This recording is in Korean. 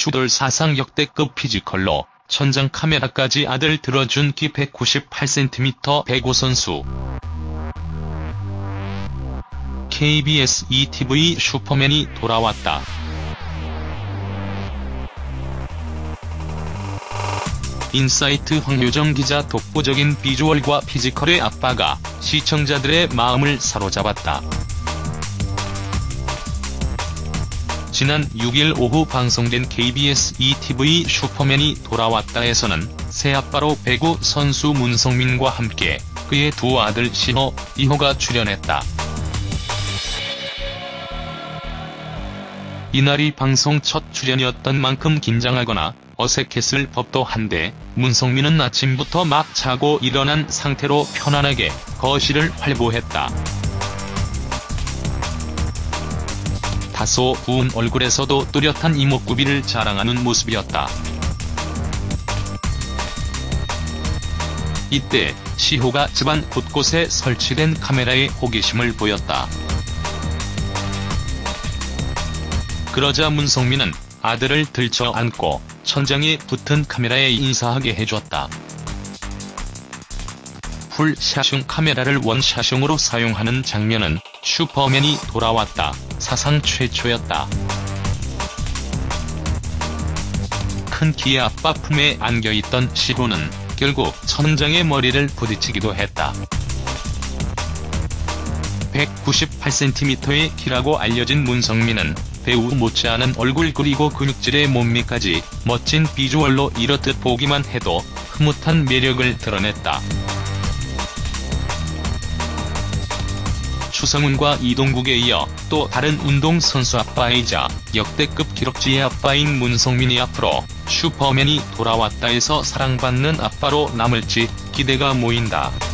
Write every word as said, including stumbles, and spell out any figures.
슈돌 사상 역대급 피지컬로 천장 카메라까지 아들 들어준 키 백구십팔 센티미터 배구 선수. 케이비에스 이티비 슈퍼맨이 돌아왔다. 인사이트 황효정 기자 독보적인 비주얼과 피지컬의 아빠가 시청자들의 마음을 사로잡았다. 지난 육 일 오후 방송된 케이비에스 이티비 슈퍼맨이 돌아왔다에서는 새아빠로 배구 선수 문성민과 함께 그의 두 아들 신호, 이호가 출연했다. 이날이 방송 첫 출연이었던 만큼 긴장하거나 어색했을 법도 한데 문성민은 아침부터 막 자고 일어난 상태로 편안하게 거실을 활보했다. 다소 부은 얼굴에서도 뚜렷한 이목구비를 자랑하는 모습이었다. 이때 시호가 집안 곳곳에 설치된 카메라에 호기심을 보였다. 그러자 문성민은 아들을 들쳐 안고 천장에 붙은 카메라에 인사하게 해줬다. 풀샷용 카메라를 원샷용으로 사용하는 장면은 슈퍼맨이 돌아왔다 사상 최초였다. 큰 키의 아빠 품에 안겨있던 시호는 결국 천장에 머리를 부딪히기도 했다. 백구십팔 센티미터의 키라고 알려진 문성민은 배우 못지않은 얼굴 그리고 근육질의 몸매까지 멋진 비주얼로 이렇듯 보기만 해도 흐뭇한 매력을 드러냈다. 추성훈과 이동국에 이어 또 다른 운동선수 아빠이자 역대급 기록지의 아빠인 문성민이 앞으로 슈퍼맨이 돌아왔다에서 사랑받는 아빠로 남을지 기대가 모인다.